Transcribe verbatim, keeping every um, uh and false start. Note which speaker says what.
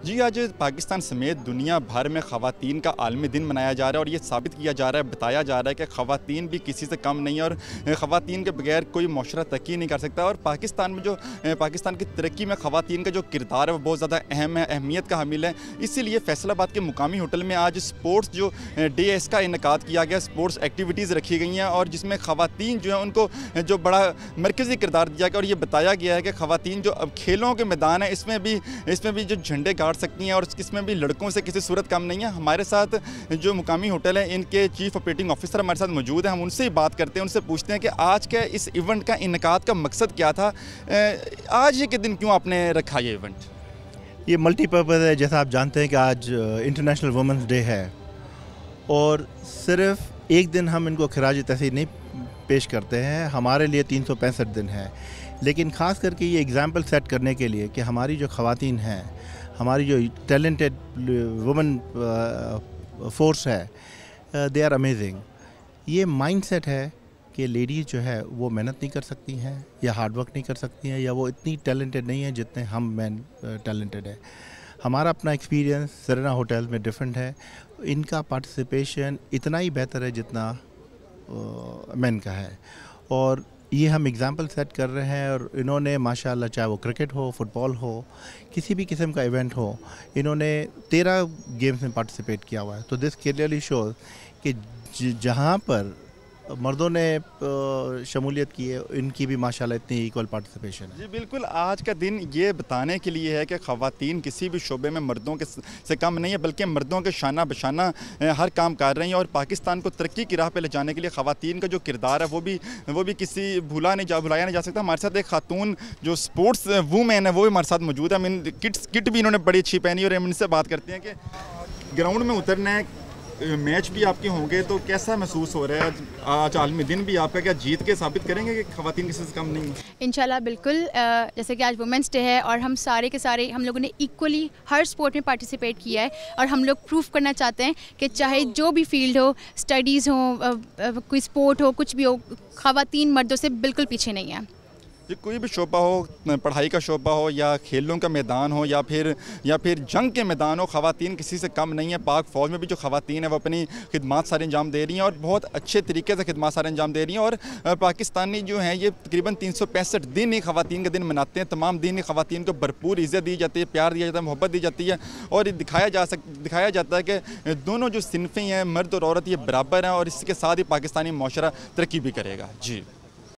Speaker 1: जी, आज पाकिस्तान समेत दुनिया भर में ख़वातीन का आलमी दिन मनाया जा रहा है और ये साबित किया जा रहा है, बताया जा रहा है कि ख़वातीन भी किसी से कम नहीं है और ख़वातीन के बगैर कोई माशरा तरक्की नहीं कर सकता। और पाकिस्तान में जो पाकिस्तान की तरक्की में ख़वातीन का जो किरदार है वो बहुत ज़्यादा अहम है, अहमियत का हामिल है। इसीलिए फैसलाबाद के मुकामी होटल में आज स्पोर्ट्स जो डे है इसका इनेकाद किया गया, स्पोर्ट्स एक्टिविटीज़ रखी गई हैं और जिसमें ख़वातीन जो है उनको जो बड़ा मरकज़ी किरदार दिया गया और ये बताया गया है कि ख़वातीन जो अब खेलों के मैदान है इसमें भी इसमें भी जो झंडे गाड़ सकती हैं और इसमें भी लड़कों से किसी सूरत कम नहीं है। हमारे साथ जो मुकामी होटल है इनके चीफ ऑपरेटिंग ऑफिसर हमारे साथ मौजूद हैं, हम उनसे ही बात करते हैं, उनसे पूछते हैं कि आज के इस इवेंट का इनेकाद का मकसद क्या था, आज ये के दिन क्यों आपने रखा ये इवेंट?
Speaker 2: ये मल्टीपर्पज़ है। जैसा आप जानते हैं कि आज इंटरनेशनल वुमेंस डे है और सिर्फ एक दिन हम इनको खिराज तहसीन नहीं पेश करते हैं, हमारे लिए तीन सौ पैंसठ दिन है। लेकिन ख़ास करके ये एग्ज़ाम्पल सेट करने के लिए कि हमारी जो ख़वातीन हैं, हमारी जो टैलेंटेड वुमेन फोर्स है, दे आर अमेजिंग। ये माइंडसेट है कि लेडीज़ जो है वो मेहनत नहीं कर सकती हैं या हार्ड वर्क नहीं कर सकती हैं या वो इतनी टैलेंटेड नहीं है जितने हम मैन टैलेंटेड है। हमारा अपना एक्सपीरियंस सेरेना होटल में डिफरेंट है, इनका पार्टिसिपेशन इतना ही बेहतर है जितना मैन का है और ये हम एग्ज़ाम्पल सेट कर रहे हैं। और इन्होंने माशाल्लाह, चाहे वो क्रिकेट हो, फुटबॉल हो, किसी भी किस्म का इवेंट हो, इन्होंने तेरह गेम्स में पार्टिसिपेट किया हुआ है। तो दिस क्लियरली शोज कि जहाँ पर मर्दों ने शमूलियत की है इनकी भी माशाल्लाह इतनी इक्वल पार्टिसिपेशन है।
Speaker 1: जी बिल्कुल, आज का दिन ये बताने के लिए है कि ख़वातीन किसी भी शोबे में मर्दों के से कम नहीं है, बल्कि मर्दों के शाना बशाना हर काम कर रही हैं और पाकिस्तान को तरक्की की राह पे ले जाने के लिए ख़वातीन का जो किरदार है वो भी वो भी किसी भूला नहीं जा भुलाया नहीं जा सकता। हमारे साथ एक खातून जो स्पोर्ट्स वूमेन है वो भी हमारे साथ मौजूद है। हम इन किट्स किट भी इन्होंने बड़ी अच्छी पहनी और हम इनसे बात करते हैं कि ग्राउंड में उतरना है, मैच भी आपके होंगे, तो कैसा महसूस हो रहा है? आज आलमी दिन भी आपका, क्या जीत के साबित करेंगे कि ख़वातीन किसी से कम नहीं है?
Speaker 3: इंशाल्लाह बिल्कुल। जैसे कि आज वुमेंस डे है और हम सारे के सारे हम लोगों ने इक्वली हर स्पोर्ट में पार्टिसिपेट किया है और हम लोग प्रूफ करना चाहते हैं कि चाहे जो भी फील्ड हो, स्टडीज़ हो, कोई स्पोर्ट हो, कुछ भी हो, ख़वातीन मर्दों से बिल्कुल पीछे नहीं है।
Speaker 1: जी, कोई भी शोबा हो, पढ़ाई का शोबा हो या खेलों का मैदान हो या फिर या फिर जंग के मैदान हो, ख़वातीन किसी से कम नहीं है। पाक फ़ौज में भी जो ख़वातीन है वो अपनी खिदमात सारे अंजाम दे रही हैं और बहुत अच्छे तरीके से खिदमात सारे अंजाम दे रही हैं। और पाकिस्तानी जो हैं ये तकरीबन तीन सौ पैंसठ दिन ही ख़वातीन का दिन मनाते हैं। तमाम दिन ही ख़वातीन को भरपूर इज़्ज़त दी जाती है, प्यार दिया जाता है, मोहब्बत दी जाती है और ये दिखाया जा सक दिखाया जाता है कि दोनों जो सिनफ़ें हैं, मर्द और औरत, ये बराबर हैं और इसके साथ ही पाकिस्तानी माशरा तरक्की भी करेगा। जी।